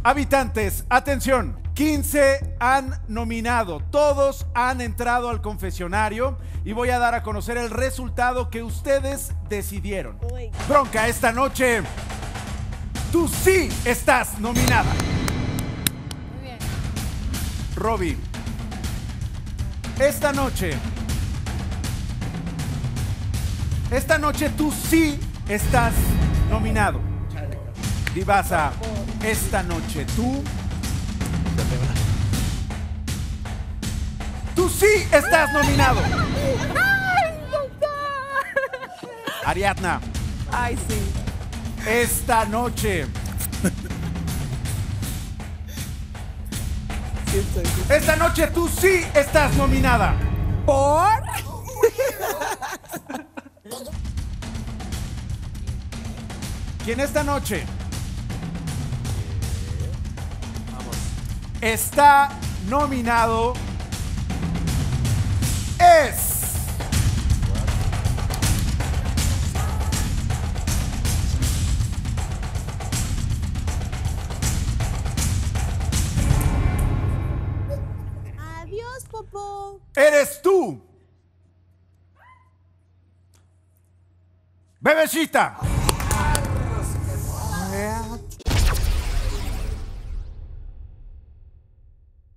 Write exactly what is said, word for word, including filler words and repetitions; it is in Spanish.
Habitantes, atención. quince han nominado. Todos han entrado al confesionario y voy a dar a conocer el resultado que ustedes decidieron. Bronca, esta noche tú sí estás nominada. Muy bien. Robbie, esta noche, esta noche tú sí estás nominado. Divasa, esta noche tú, tú sí estás nominado. ¡Ay, doctor! Ariadna, Ay, sí. esta noche, esta noche tú sí estás nominada. ¿Por? ¿Quién esta noche está nominado es Adiós, Popo. eres tú, bebecita.